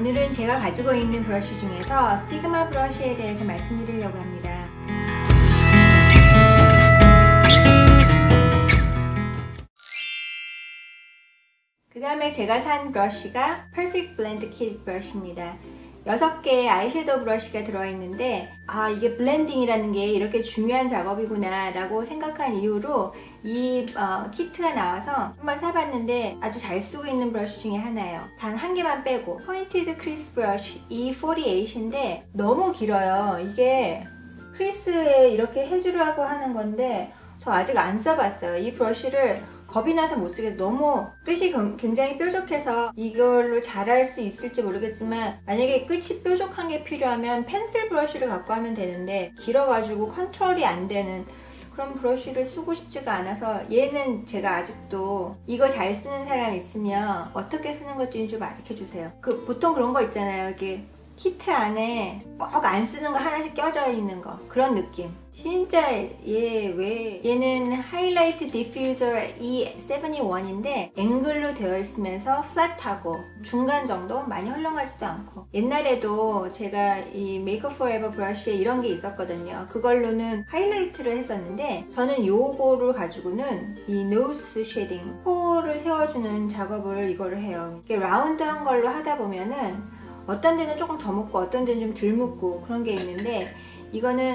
오늘은 제가 가지고 있는 브러쉬 중에서 시그마 브러쉬에 대해서 말씀드리려고 합니다. 그 다음에 제가 산 브러쉬가 Perfect Blend Kit 브러쉬입니다. 6개의 아이섀도우 브러쉬가 들어있는데 이게 블렌딩이라는 게 이렇게 중요한 작업이구나 라고 생각한 이후로 이 키트가 나와서 한번 사봤는데 아주 잘 쓰고 있는 브러쉬 중에 하나예요. 단 한 개만 빼고 포인티드 크리스 브러쉬 E48인데 너무 길어요. 이게 크리스에 이렇게 해주려고 하는 건데 저 아직 안 써봤어요. 이 브러쉬를 겁이 나서 못 쓰겠어요. 너무 끝이 굉장히 뾰족해서 이걸로 잘할 수 있을지 모르겠지만 만약에 끝이 뾰족한 게 필요하면 펜슬 브러쉬를 갖고 하면 되는데 길어가지고 컨트롤이 안 되는 그런 브러쉬를 쓰고 싶지가 않아서 얘는 제가 아직도 이거 잘 쓰는 사람 있으면 어떻게 쓰는 건지 좀 알려주세요. 보통 그런 거 있잖아요. 이게 키트 안에 꼭 안 쓰는 거 하나씩 껴져 있는 거 그런 느낌. 진짜 얘는 하이라이트 디퓨저 E71인데 앵글로 되어 있으면서 플랫하고 중간 정도, 많이 헐렁하지도 않고. 옛날에도 제가 이 메이크업 포에버 브러쉬에 이런 게 있었거든요. 그걸로는 하이라이트를 했었는데 저는 요거를 가지고는 이 노즈 쉐딩, 코를 세워주는 작업을 이거를 해요. 이렇게 라운드한 걸로 하다 보면은 어떤 데는 조금 더 묻고 어떤 데는 좀 덜 묻고 그런 게 있는데 이거는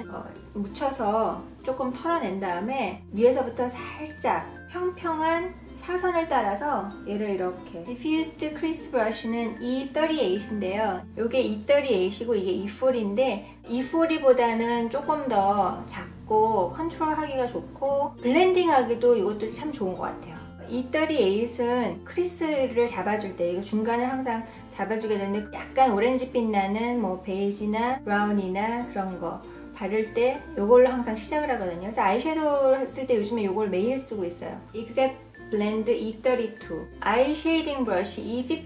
묻혀서 조금 털어낸 다음에 위에서부터 살짝 평평한 사선을 따라서 얘를 이렇게 Diffused Crease Brush는 E38인데요. 이게 E38이고 이게 E40인데 E40보다는 조금 더 작고 컨트롤하기가 좋고 블렌딩하기도 이것도 참 좋은 것 같아요. E38은 크리스를 잡아줄 때 이거 중간을 항상 잡아주게 되는데 약간 오렌지빛 나는 뭐 베이지나 브라운이나 그런 거 바를 때 이걸로 항상 시작을 하거든요. 그래서 아이섀도우 했을 때 요즘에 이걸 매일 쓰고 있어요. Exact Blend E32 아이 쉐이딩 브러쉬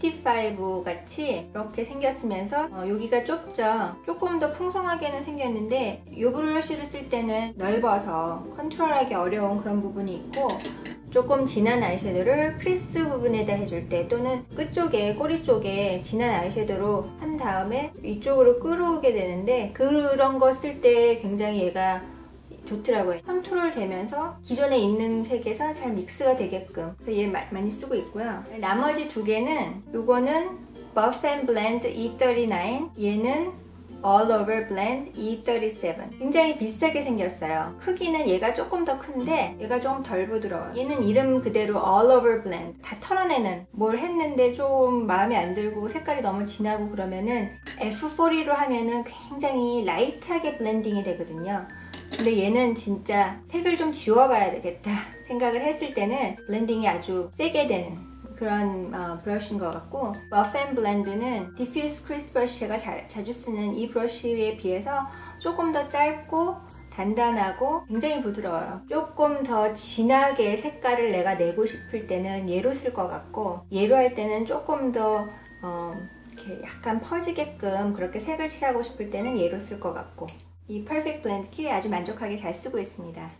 E55 같이 이렇게 생겼으면서 여기가 좁죠. 조금 더 풍성하게는 생겼는데 이 브러쉬를 쓸 때는 넓어서 컨트롤하기 어려운 그런 부분이 있고 조금 진한 아이섀도우를 크리스 부분에다 해줄 때 또는 끝쪽에 꼬리 쪽에 진한 아이섀도우로 한 다음에 이쪽으로 끌어오게 되는데 그런 거 쓸 때 굉장히 얘가 좋더라고요. 컨트롤 되면서 기존에 있는 색에서 잘 믹스가 되게끔 그래서 얘 많이 쓰고 있고요. 나머지 두 개는 요거는 Buff and Blend E39 얘는 All Over Blend E37 굉장히 비슷하게 생겼어요. 크기는 얘가 조금 더 큰데 얘가 좀 덜 부드러워요. 얘는 이름 그대로 All Over Blend 다 털어내는 뭘 했는데 좀 마음에 안 들고 색깔이 너무 진하고 그러면은 F40로 하면은 굉장히 라이트하게 블렌딩이 되거든요. 근데 얘는 진짜 색을 좀 지워봐야 되겠다 생각을 했을 때는 블렌딩이 아주 세게 되는 그런 브러쉬인 것 같고 Buff and Blend는 Diffuse Crease 브러쉬 제가 자주 쓰는 이 브러쉬에 비해서 조금 더 짧고 단단하고 굉장히 부드러워요. 조금 더 진하게 색깔을 내가 내고 싶을 때는 얘로 쓸 것 같고 얘로 할 때는 조금 더 이렇게 약간 퍼지게끔 그렇게 색을 칠하고 싶을 때는 얘로 쓸 것 같고 이 Perfect Blend Kit에 아주 만족하게 잘 쓰고 있습니다.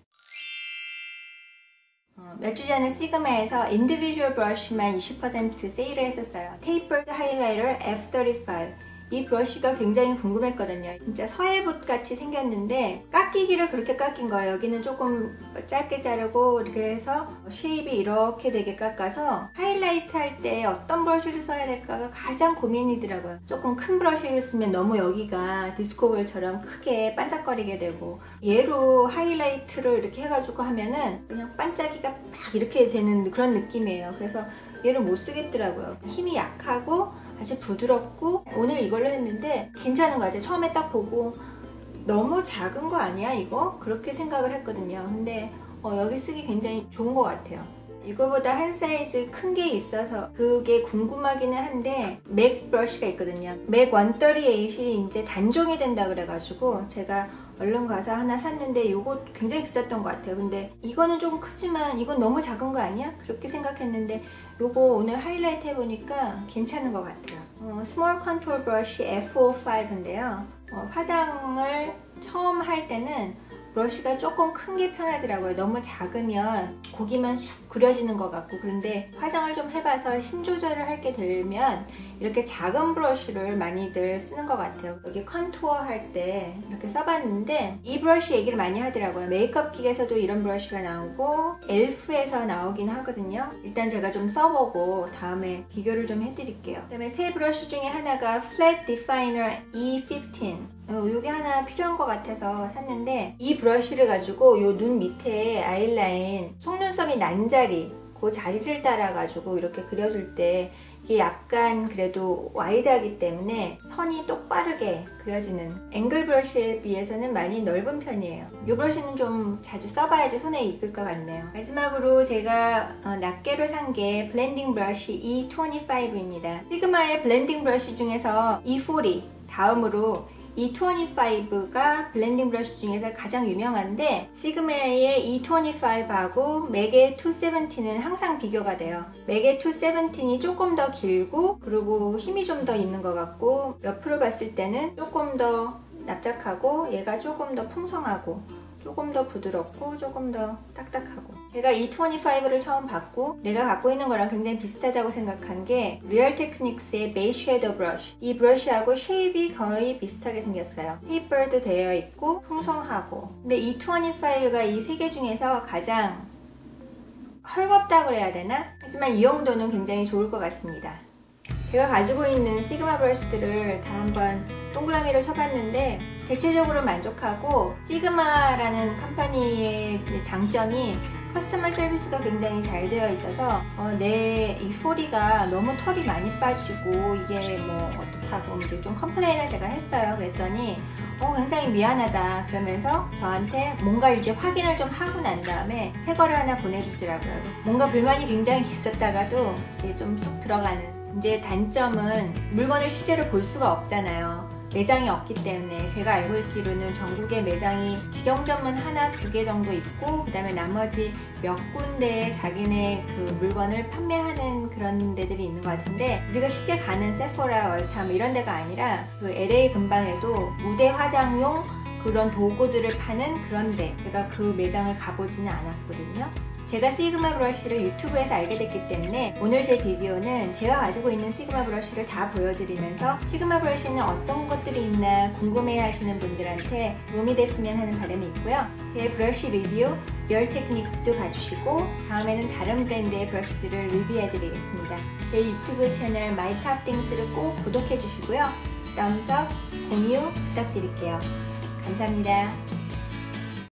몇 주 전에 시그마에서 인디비주얼 브러쉬만 20% 세일을 했었어요. 테이퍼드 하이라이터 F35 이 브러쉬가 굉장히 궁금했거든요. 진짜 서해붓 같이 생겼는데 깎이기를 그렇게 깎인 거예요. 여기는 조금 짧게 자르고 이렇게 해서 쉐입이 이렇게 되게 깎아서 하이라이트 할 때 어떤 브러쉬를 써야 될까가 가장 고민이더라고요. 조금 큰 브러쉬를 쓰면 너무 여기가 디스코볼처럼 크게 반짝거리게 되고 얘로 하이라이트를 이렇게 해가지고 하면은 그냥 반짝이가 막 이렇게 되는 그런 느낌이에요. 그래서 얘를 못 쓰겠더라고요. 힘이 약하고 아주 부드럽고 오늘 이걸로 했는데 괜찮은 것 같아요. 처음에 딱 보고 너무 작은 거 아니야 이거? 그렇게 생각을 했거든요. 근데 여기 쓰기 굉장히 좋은 것 같아요. 이거보다 한 사이즈 큰 게 있어서 그게 궁금하기는 한데 맥 브러쉬가 있거든요. 맥 138이 이제 단종이 된다 그래가지고 제가 얼른 가서 하나 샀는데 이거 굉장히 비쌌던 것 같아요. 근데 이거는 조금 크지만 이건 너무 작은 거 아니야? 그렇게 생각했는데 이거 오늘 하이라이트 해보니까 괜찮은 것 같아요. 스몰 컨투어 브러쉬 F05인데요. 화장을 처음 할 때는 브러쉬가 조금 큰 게 편하더라고요. 너무 작으면 고기만 쑥 그려지는 것 같고, 그런데 화장을 좀 해봐서 힘 조절을 할 게 되면 이렇게 작은 브러쉬를 많이들 쓰는 것 같아요. 여기 컨투어 할 때 이렇게 써봤는데 이 브러쉬 얘기를 많이 하더라고요. 메이크업 킥에서도 이런 브러쉬가 나오고 엘프에서 나오긴 하거든요. 일단 제가 좀 써보고 다음에 비교를 좀 해드릴게요. 그 다음에 새 브러쉬 중에 하나가 Flat Definer E15. 이게 하나 필요한 것 같아서 샀는데, 이 브러쉬를 가지고 요 눈 밑에 아이라인 속눈썹이 난 자리, 그 자리를 따라 가지고 이렇게 그려줄 때 이게 약간 그래도 와이드하기 때문에 선이 똑바르게 그려지는, 앵글 브러쉬에 비해서는 많이 넓은 편이에요. 이 브러쉬는 좀 자주 써봐야지 손에 익을 것 같네요. 마지막으로 제가 낱개로 산 게 블렌딩 브러쉬 E25입니다. 시그마의 블렌딩 브러쉬 중에서 E40 다음으로 E25가 블렌딩 브러쉬 중에서 가장 유명한데, 시그마의 E25하고 맥의 270은 항상 비교가 돼요. 맥의 270이 조금 더 길고 그리고 힘이 좀 더 있는 것 같고, 옆으로 봤을 때는 조금 더 납작하고 얘가 조금 더 풍성하고 조금 더 부드럽고 조금 더 딱딱하고, 제가 E25를 처음 봤고 내가 갖고 있는 거랑 굉장히 비슷하다고 생각한 게 리얼 테크닉스의 베이스 섀도우 브러쉬. 이 브러쉬하고 쉐입이 거의 비슷하게 생겼어요. 테이퍼도 되어 있고 풍성하고, 근데 E25가 이 세 개 중에서 가장 헐겁다고 해야 되나? 하지만 이용도는 굉장히 좋을 것 같습니다. 제가 가지고 있는 시그마 브러쉬들을 다 한번 동그라미를 쳐봤는데 대체적으로 만족하고, 시그마라는 컴퍼니의 장점이 커스터머 서비스가 굉장히 잘 되어 있어서 내 이 소리가 너무 털이 많이 빠지고 이게 뭐 어떡하고 이제 좀 컴플레인을 제가 했어요. 그랬더니 굉장히 미안하다 그러면서 저한테 뭔가 이제 확인을 좀 하고 난 다음에 새 거를 하나 보내주더라고요. 뭔가 불만이 굉장히 있었다가도 이게 좀 쑥 들어가는. 이제 단점은 물건을 실제로 볼 수가 없잖아요. 매장이 없기 때문에. 제가 알고 있기로는 전국에 매장이 직영점은 하나, 두 개 정도 있고, 그 다음에 나머지 몇 군데에 자기네 그 물건을 판매하는 그런 데들이 있는 것 같은데, 우리가 쉽게 가는 세포라, 얼탐 이런 데가 아니라 그 LA 근방에도 무대 화장용 그런 도구들을 파는 그런 데, 제가 그 매장을 가보지는 않았거든요. 제가 시그마 브러쉬를 유튜브에서 알게 됐기 때문에 오늘 제 비디오는 제가 가지고 있는 시그마 브러쉬를 다 보여드리면서 시그마 브러쉬는 어떤 것들이 있나 궁금해 하시는 분들한테 도움이 됐으면 하는 바람이 있고요. 제 브러쉬 리뷰 리얼 테크닉스도 봐주시고 다음에는 다른 브랜드의 브러쉬들을 리뷰해 드리겠습니다. 제 유튜브 채널 My Top Things를 꼭 구독해 주시고요. 덤스업, 공유 부탁드릴게요. 감사합니다.